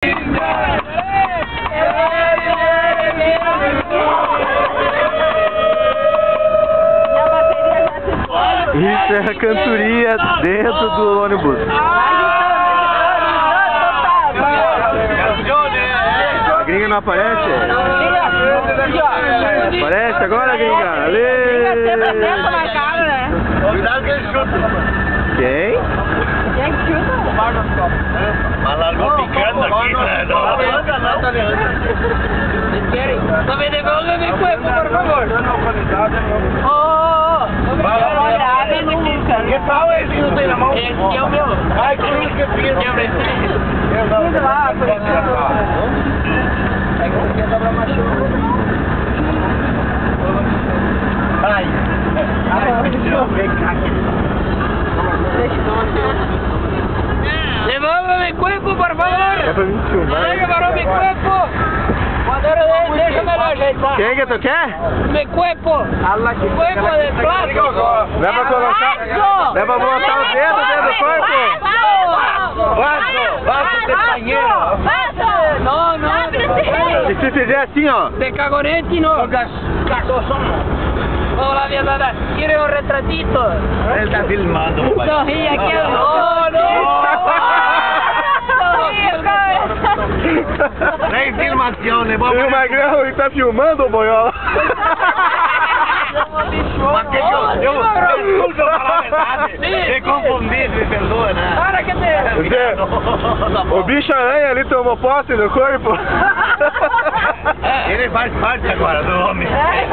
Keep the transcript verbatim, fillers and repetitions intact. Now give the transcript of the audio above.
Isso é a cantoria dentro do ônibus. A gringa não aparece? Aparece agora, gringa? Ale! Cuidado que ele chuta. Quem? Quem chuta? Mas largou picando aqui, né? Não me devolve meu cuerpo, por favor. Oh, que tal esse que não tem na mão? Esse é o meu. Ai, que lindo que fiz. Eu preciso. Eu não. Fiz lá, por exemplo. É que você dobra machuca. Ai. Devolve mi cuerpo, por favor. É pra mim filmar. Devolve mi cuerpo. Déjame ajeitar. Quem que tu quer? Mi cuerpo. Cuerpo de plástico. Dá pra colocar? Dá pra botar o dedo dentro do corpo? Vaso, vaso de banheiro. No, no. E se fizer assim, ó? De cagonete no. Hola, mi hermana. ¿Quieres un retratito? Ele está filmando, pai. Sorri aqui. Oh, no. Nem filmação, né? E o Magrão, ele tá filmando, boiola? Mas que eu, eu, eu desculpa falar a verdade. Me confundi, me perdoa, né? Para que te... O bicho aranha ali tomou posse do corpo. Ele faz parte agora do homem.